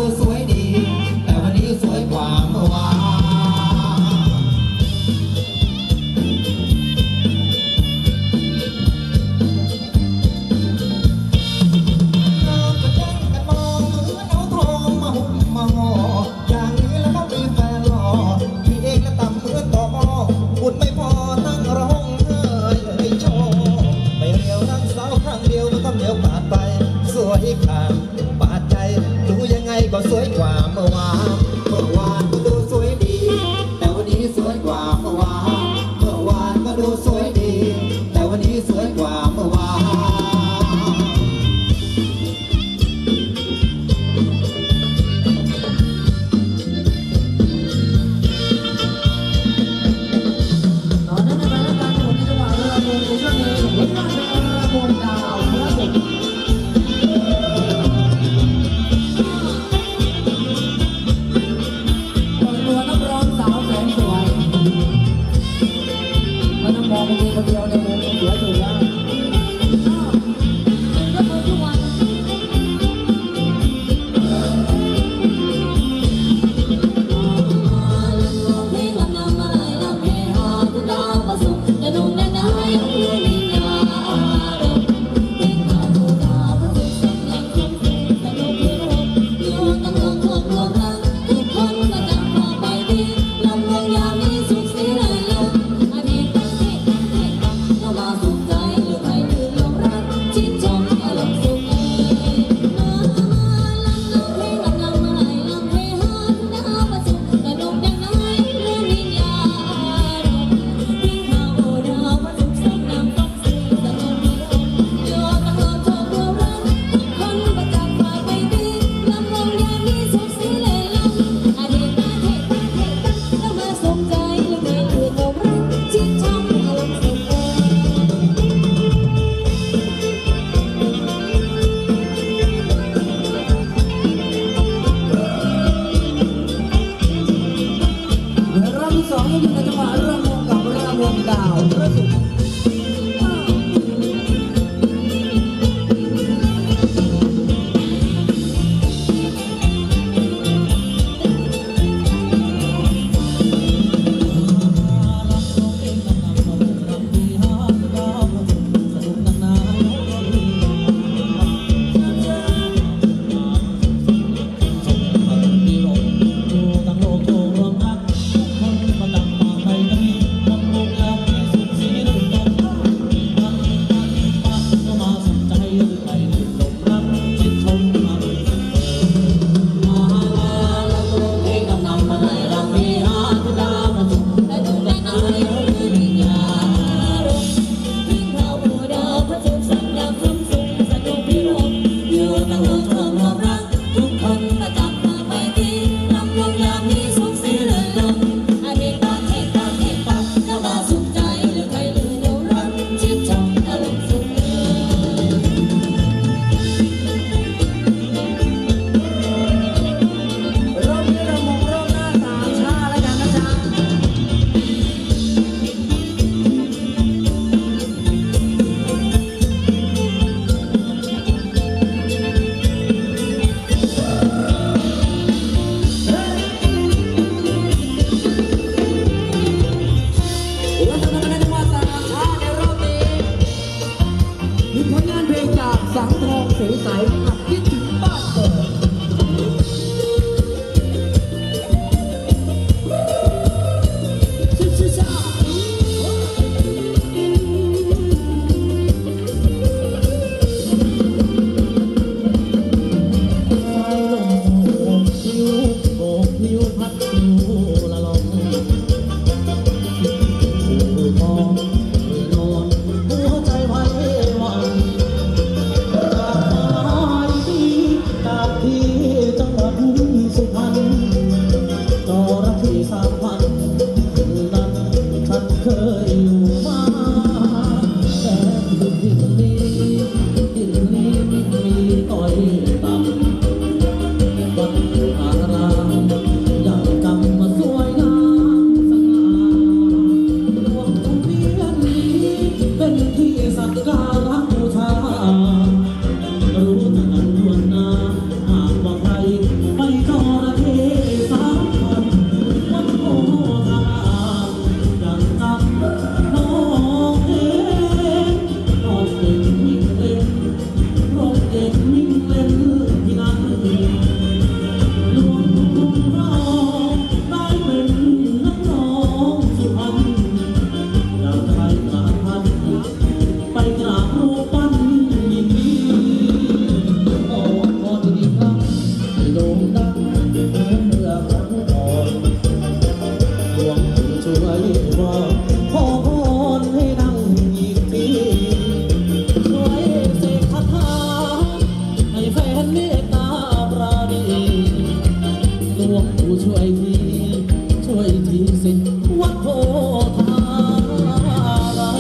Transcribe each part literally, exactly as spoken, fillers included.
ดูสวยดีแต่วันนี้สวยกว่าเมื่อวานก็สวยกว่าเมื่อวานเมื่อวานก็ดูสวยดีแต่วันนี้สวยกว่าเมื่อวานเมื่อวานก็ดูสวยดีแต่วันนี้สวยกว่าเมื่อวานตอนนั้นในรายการของที่จังหวัดระยองในช่วงนี้เห็นว่าจะระบมดาวพระศุกร์วงปู่ช่วยทีช่วยทีสิวัดโพธาราม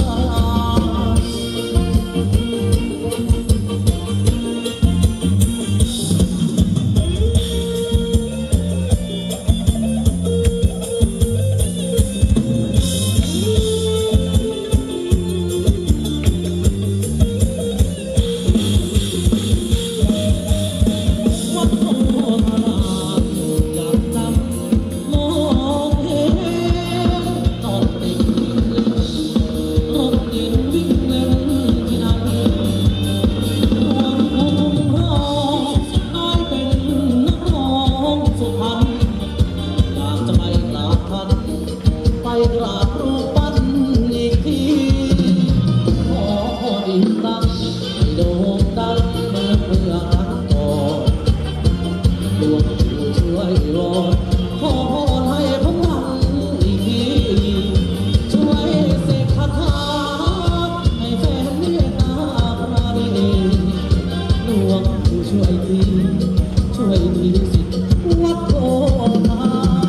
กราบรูปปั้นอีกทีขออีกครั้งให้โด่งดังเมื่อเมื่อครั้งก่อนดวงผู้ช่วยวอนขอให้ผมดังอีกทีช่วยเสกคาถาให้แฟนเมตตาปราณีดวงผู้ช่วยทีช่วยทีสิวัดโพธาราม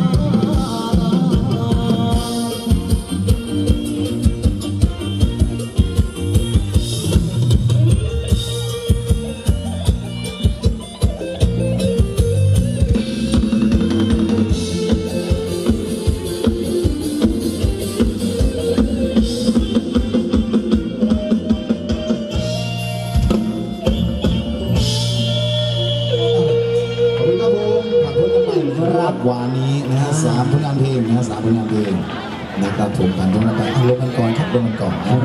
ครับวันนี้นะฮะสามผลงานเพลงนะฮะสามผลงานเพลงนะครับผมกันตรงนั้นไปลงกันก่อนครับลงกันก่อน